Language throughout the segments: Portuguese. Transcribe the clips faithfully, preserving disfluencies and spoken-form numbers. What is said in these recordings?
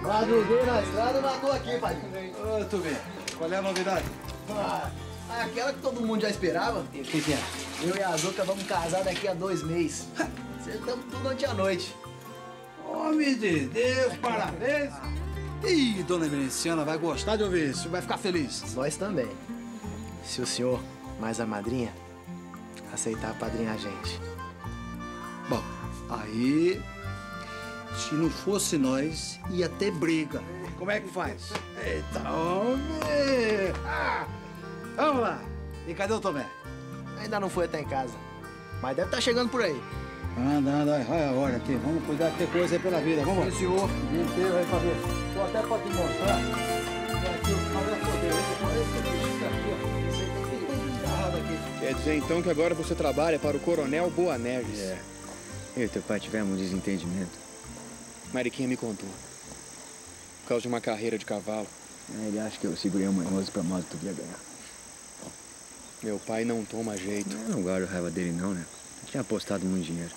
Madruguei na estrada, mas tô aqui, pai. Ô, tudo bem. Qual é a novidade? Ah, aquela que todo mundo já esperava. O que, que é? Eu e a Azuca vamos casar daqui a dois meses. Acertamos tudo ontem à noite. Homem de Deus, parabéns! Ih, dona Emerenciana vai gostar de ouvir isso, vai ficar feliz. Nós também. Se o senhor, mais a madrinha, aceitar apadrinhar a gente. Bom, aí, se não fosse nós, ia ter briga. Como é que faz? Eita, homem! Ah, vamos lá. E cadê o Tomé? Ainda não foi até em casa, mas deve estar chegando por aí. Anda, anda, olha a hora aqui. Vamos cuidar de ter coisa aí pela vida. Vamos lá. Sim, senhor. O dia inteiro aí pra ver. Tô até pra te mostrar. Aqui, o cara é poder. Esse aqui, ó. Esse aí tem que estar aqui. Quer dizer, então, que agora você trabalha para o Coronel Boanerges. É. Eu e teu pai tivemos um desentendimento. Mariquinha me contou. Por causa de uma carreira de cavalo. Ele acha que eu segurei o manhoso pra moto que tu ia ganhar. Meu pai não toma jeito. Eu não guardo raiva dele, não, né? Eu tinha apostado muito dinheiro.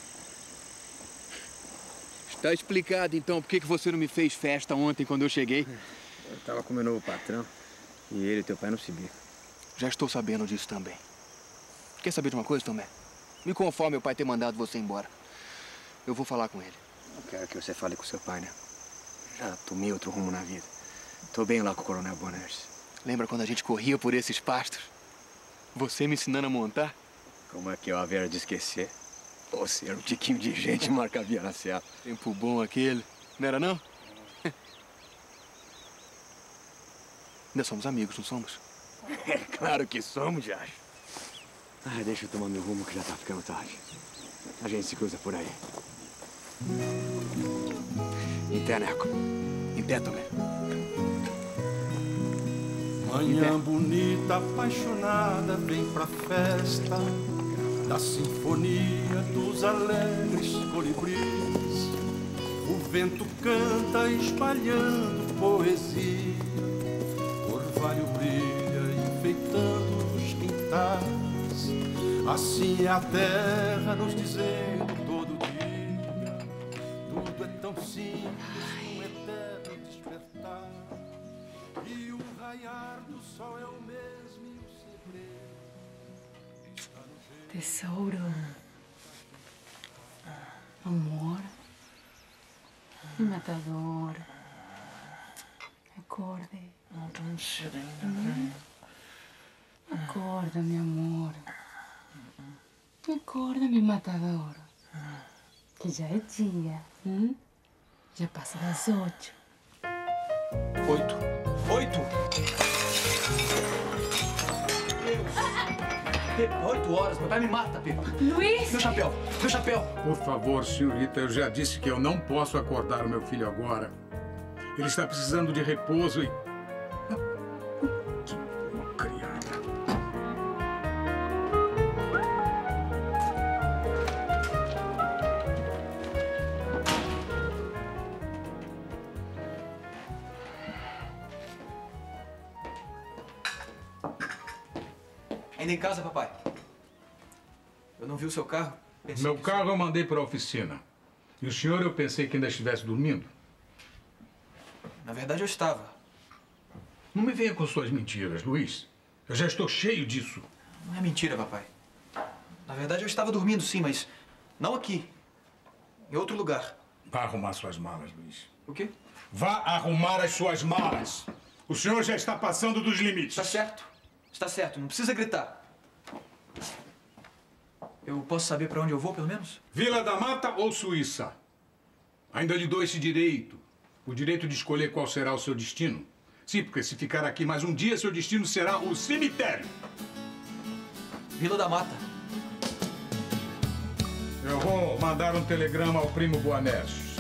Está explicado, então, por que que você não me fez festa ontem quando eu cheguei? Eu tava com meu novo patrão. E ele e teu pai não se bicam. Já estou sabendo disso também. Quer saber de uma coisa, Tomé? Me conforme meu pai ter mandado você embora. Eu vou falar com ele. Não quero que você fale com seu pai, né? Já tomei outro rumo na vida. Tô bem lá com o Coronel Boanerges. Lembra quando a gente corria por esses pastos? Você me ensinando a montar? Como é que eu havia de esquecer? Você era um tiquinho de gente e marca via na seara. Tempo bom aquele. Não era, não? Ainda somos amigos, não somos? É claro que somos, já. Ah, deixa eu tomar meu rumo que já tá ficando tarde. A gente se cruza por aí. Em pé, Neco. Em pé, Tomé. Manhã bonita, apaixonada, vem pra festa da sinfonia dos alegres colibris. O vento canta espalhando poesia, o orvalho brilha enfeitando os quintais. Assim é a terra nos dizendo todo dia, tudo é tão simples, um eterno despertar. E o raiar do sol é o mesmo e o segredo está no jeito. Tesouro. Amor. Mi matador. Acorde. Não tô muito cedo ainda. Hum? Acorda, mi amor. Acorda, mi matador. Que já é dia. Hum? Já passa das oito. Oito. Oito? Pepa, oito horas. Meu pai me mata, Pepa. Luiz! Meu chapéu. Meu chapéu. Por favor, senhorita, eu já disse que eu não posso acordar o meu filho agora. Ele está precisando de repouso e... Que criada. Ainda em casa, papai? Eu não vi o seu carro. Pensei Meu que carro eu mandei para a oficina. E o senhor, eu pensei que ainda estivesse dormindo. Na verdade, eu estava. Não me venha com suas mentiras, Luiz. Eu já estou cheio disso. Não é mentira, papai. Na verdade, eu estava dormindo, sim, mas não aqui. Em outro lugar. Vá arrumar suas malas, Luiz. O quê? Vá arrumar as suas malas. O senhor já está passando dos limites. Está certo. Está certo. Não precisa gritar. Eu posso saber para onde eu vou, pelo menos? Vila da Mata ou Suíça? Ainda lhe dou esse direito. O direito de escolher qual será o seu destino. Sim, porque se ficar aqui mais um dia, seu destino será o cemitério. Vila da Mata. Eu vou mandar um telegrama ao primo Boanerges.